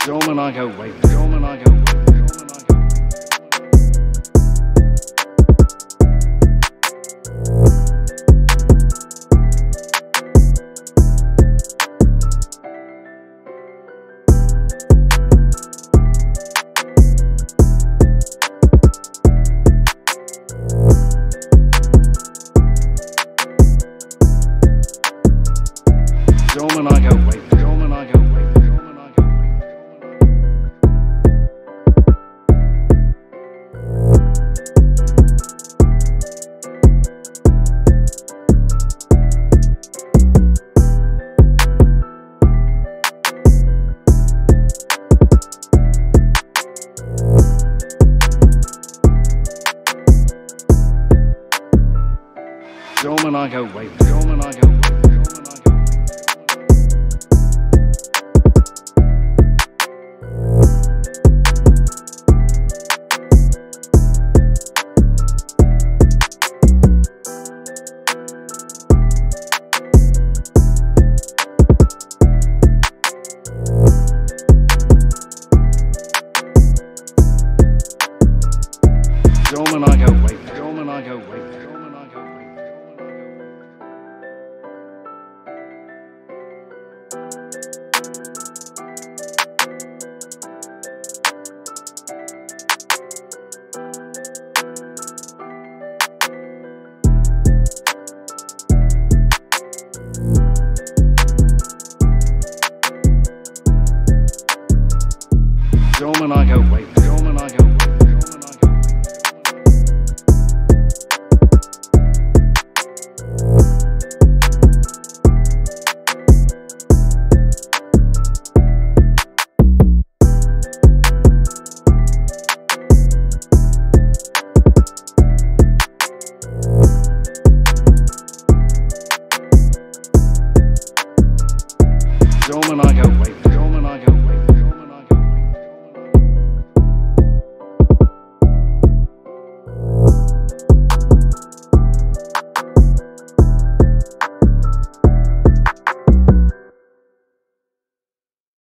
Film and I go, wait, film and I go, wait, film and I go, wait. Film and I go, wait, film and I go, wait, film and I go, film and I go, wait, film and I go, wait, film and I go. Film and I go, wait.